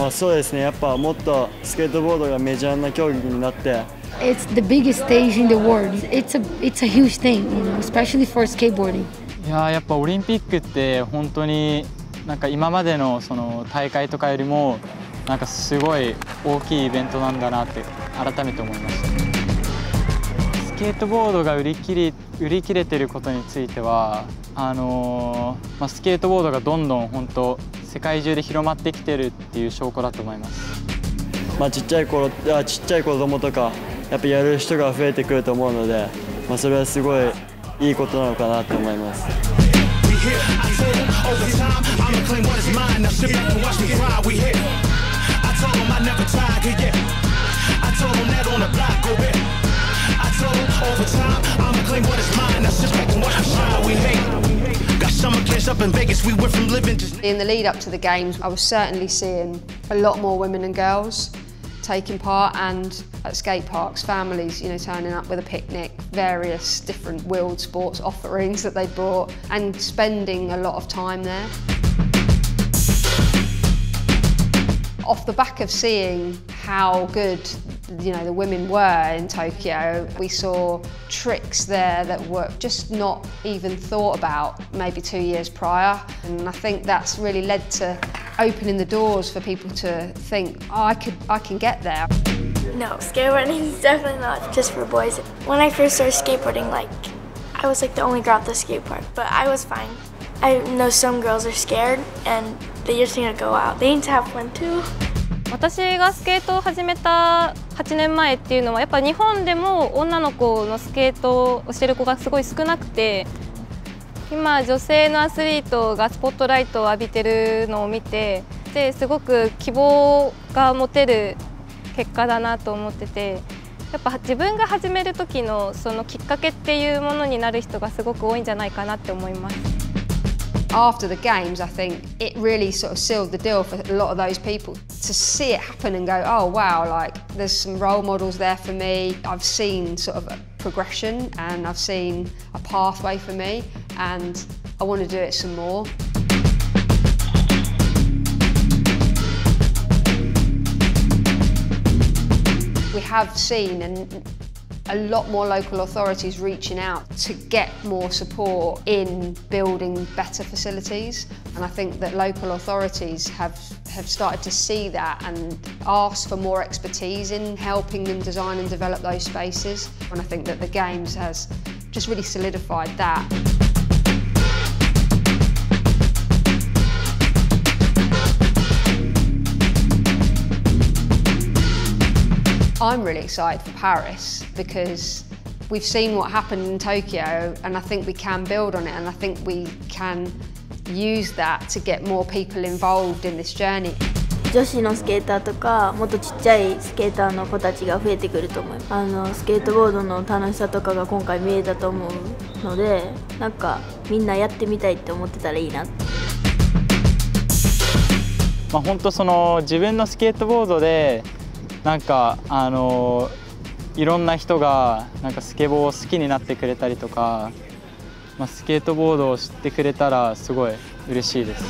まあそうですね、やっぱもっとスケートボードがメジャーな競技になって。 It's the biggest stage in the world. It's a huge thing, especially for skateboarding. いややっぱオリンピックって本当になんか今までのその大会とかよりもなんかすごい大きいイベントなんだなって改めて思いました。スケートボードが売り切れてることについてはスケートボードがどんどん本当世界中で広まってきてるっていう証拠だと思います。 ちっちゃい子供とかやっぱやる人が増えてくると思うので、それはすごいいいことなのかなと思います。 In the lead up to the games, I was certainly seeing a lot more women and girls taking part, and at skate parks, families, turning up with a picnic, various different wheeled sports offerings that they brought, and spending a lot of time there. Off the back of seeing how good the women were in Tokyo, we saw tricks there that were just not even thought about maybe 2 years prior, and I think that's really led to opening the doors for people to think, oh, I can get there. No, skateboarding is definitely not just for boys. When I first started skateboarding, I was the only girl at the skate park, but I was fine. I know some girls are scared and they just need to go out. They need to have fun too. 私がスケートを始めた8年前っていうのはやっぱ日本でも女の子のスケートをしてる子がすごい少なくて、今女性のアスリートがスポットライトを浴びてるのを見て、すごく希望が持てる結果だなと思ってて、やっぱ自分が始める時のそのきっかけっていうものになる人がすごく多いんじゃないかなって思います。 After the games, I think it really sort of sealed the deal for a lot of those people to see it happen and go, oh wow, there's some role models there for me. I've seen sort of a progression and I've seen a pathway for me, and I want to do it some more. We have seen a lot more local authorities reaching out to get more support in building better facilities, and I think that local authorities have started to see that and ask for more expertise in helping them design and develop those spaces, and I think that the Games has just really solidified that. I'm really excited for Paris because we've seen what happened in Tokyo, and I think we can build on it, and I think we can use that to get more people involved in this journey. 女子のスケーターとかもっとちっちゃいスケーターの子たちが増えてくると思います。スケートボードの楽しさとかが今回見えたと思うので、みんなやってみたいって思ってたらいいな。 本当自分のスケートボードでいろんな人がスケボーを好きになってくれたりとか、スケートボードを知ってくれたらすごい嬉しいです。